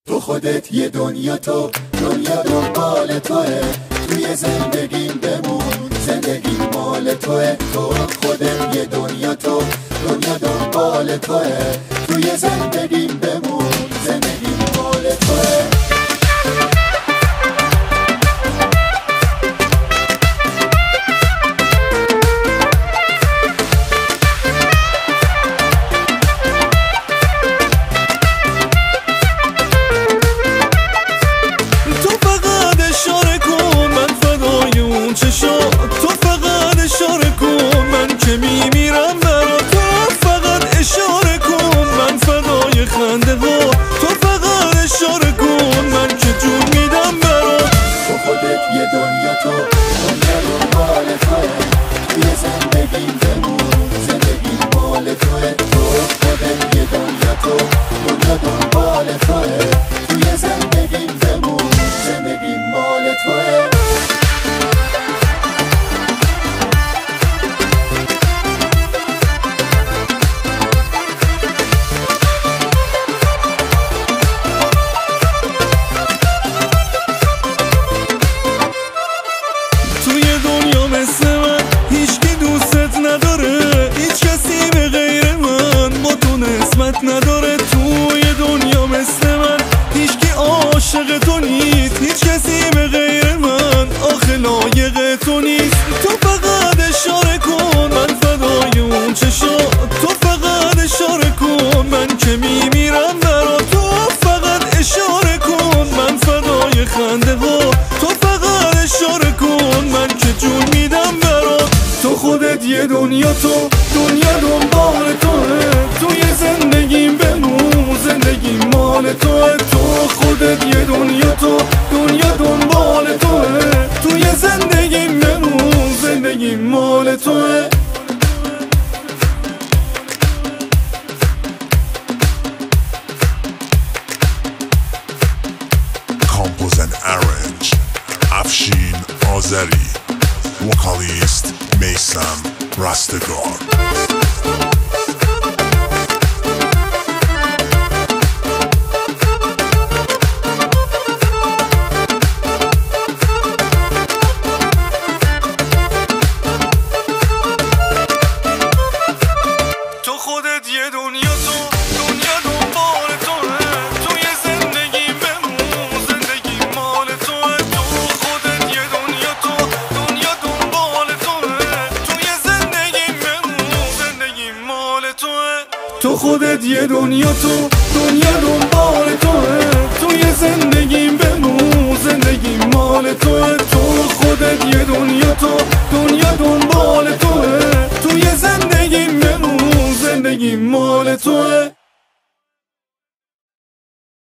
تو خودت یه دنیا، تو دنیا دنبال توه، توی زندگیم بمون، زندگی مال توه. تو خودت یه دنیا، تو دنیا دنبال توه، توی زندگیم بمون، زندگی مال توه. تو فقط اشاره کن من که میمیرم برا تو، فقط اشاره کن من فدای خنده ها، تو فقط اشاره کن من که جون میدم برا. تو خودت یه دنیا، تو دنیا دنبال توه، توی زندگی بمون، زندگی مال توه. تو خودت یه دنیا، تو دنیا دنبال توه، توی زندگی بمون، زندگی مال توه. توی دنیا مثل من هیچکی دوستت نداره، هیچ کسی به غیر من با تو نسبت نداره. توی دنیا مثل من هیچکی عاشق تو نیست، هیچ کسی به غیر من آخه لایق تو نیست. تو فقط اشاره کن من فدای اون چشات، تو فقط اشاره کن من که میمیرم برا تو، فقط اشاره کن من فدای خنده ها، تو فقط اشاره کن من که جون میدم برات. تو خودت یه دنیا، تو دنیا دنبال توه، توی زندگیم بمون، زندگی مال توه. تو خودت یه دنیا، تو دنیا دنبال توه، توی زندگیم بمون، زندگی مال توه. Compose and arrange Afshin Azari, vocalist Meysam Rastegar. تو خودت یه دنیا، تو دنیا دنبال توه، توی زندگی بمون، زندگی مال توه. تو خودت یه دنیا، تو دنیا دنبال توه، توی زندگی بمون، زندگی مال توه. تو خودت یه دنیا، تو دنیا دنبال توه، توی زندگی بمون، زندگی مال توه. تو خودت یه دنیا، تو دنیا دنبال توه، توی زندگی بمون، زندگی مال توه.